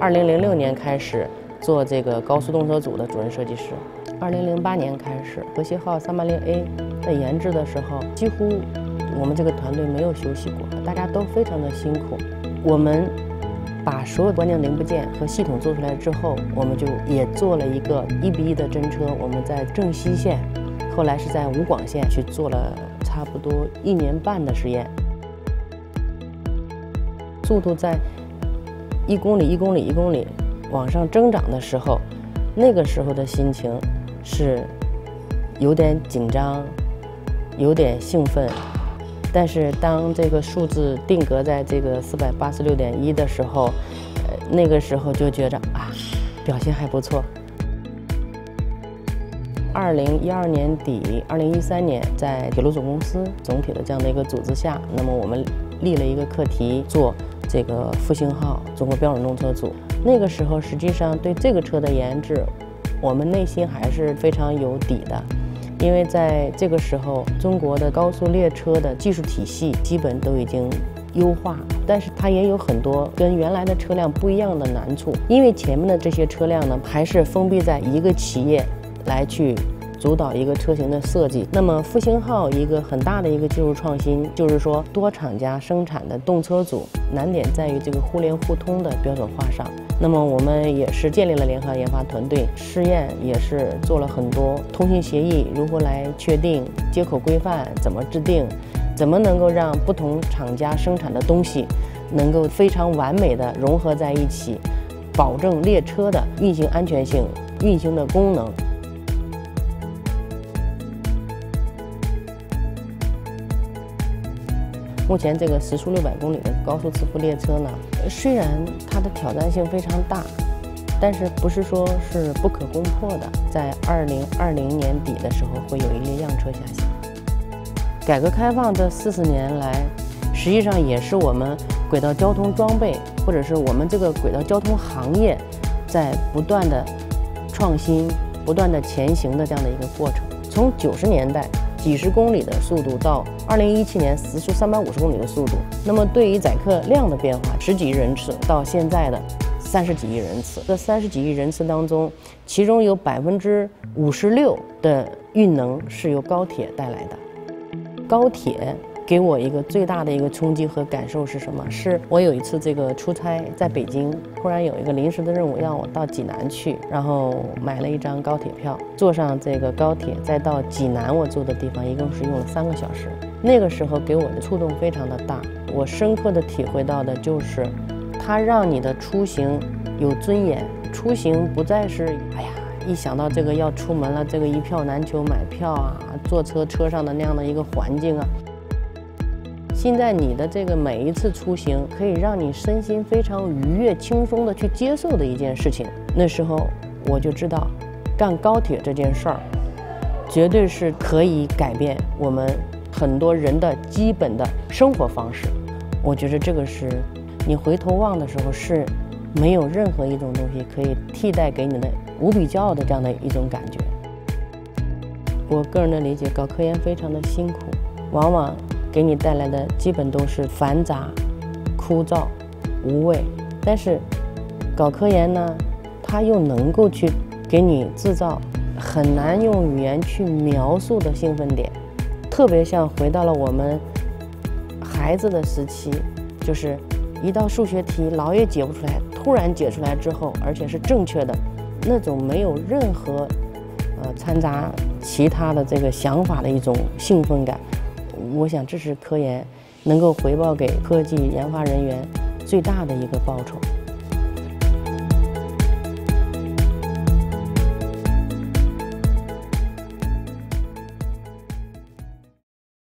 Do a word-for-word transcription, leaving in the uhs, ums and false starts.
二零零六年开始做这个高速动车组的主任设计师。二零零八年开始，和谐号三八零 A 在研制的时候，几乎我们这个团队没有休息过，大家都非常的辛苦。我们把所有关键零部件和系统做出来之后，我们就也做了一个一比一的真车。我们在正西线，后来是在武广线去做了差不多一年半的实验。速度在一公里、一公里、一公里往上增长的时候，那个时候的心情是有点紧张，有点兴奋。但是当这个数字定格在这个四百八十六点一的时候，呃，那个时候就觉着啊，表现还不错。二零一二年底，二零一三年，在铁路总公司总体的这样的一个组织下，那么我们立了一个课题，做这个复兴号中国标准动车组。那个时候，实际上对这个车的研制，我们内心还是非常有底的。因为在这个时候，中国的高速列车的技术体系基本都已经优化，但是它也有很多跟原来的车辆不一样的难处。因为前面的这些车辆呢，还是封闭在一个企业来去主导一个车型的设计。那么复兴号一个很大的一个技术创新，就是说多厂家生产的动车组，难点在于这个互联互通的标准化上。那么我们也是建立了联合研发团队，试验也是做了很多通信协议，如何来确定接口规范，怎么制定，怎么能够让不同厂家生产的东西能够非常完美的融合在一起，保证列车的运行安全性、运行的功能。目前这个时速六百公里的高速磁浮列车呢，虽然它的挑战性非常大，但是不是说是不可攻破的。在二零二零年底的时候，会有一列样车下线。改革开放这四十年来，实际上也是我们轨道交通装备，或者是我们这个轨道交通行业，在不断的创新、不断的前行的这样的一个过程。从九十年代几十公里的速度到二零一七年时速三百五十公里的速度，那么对于载客量的变化，十几亿人次到现在的三十几亿人次，这三十几亿人次当中，其中有百分之五十六的运能是由高铁带来的。高铁给我一个最大的一个冲击和感受是什么？是我有一次这个出差在北京，忽然有一个临时的任务让我到济南去，然后买了一张高铁票，坐上这个高铁，再到济南我住的地方，一共是用了三个小时。那个时候给我的触动非常的大，我深刻的体会到的就是，它让你的出行有尊严，出行不再是哎呀，一想到这个要出门了，这个一票难求买票啊，坐车车上的那样的一个环境啊。现在你的这个每一次出行，可以让你身心非常愉悦、轻松的去接受的一件事情。那时候我就知道，干高铁这件事儿，绝对是可以改变我们很多人的基本的生活方式。我觉得这个是你回头望的时候，是没有任何一种东西可以替代给你的无比骄傲的这样的一种感觉。我个人的理解，搞科研非常的辛苦，往往给你带来的基本都是繁杂、枯燥、无味。但是搞科研呢，它又能够去给你制造很难用语言去描述的兴奋点，特别像回到了我们孩子的时期，就是一道数学题老也解不出来，突然解出来之后，而且是正确的，那种没有任何呃掺杂其他的这个想法的一种兴奋感。我想这是科研能够回报给科技研发人员最大的一个报酬。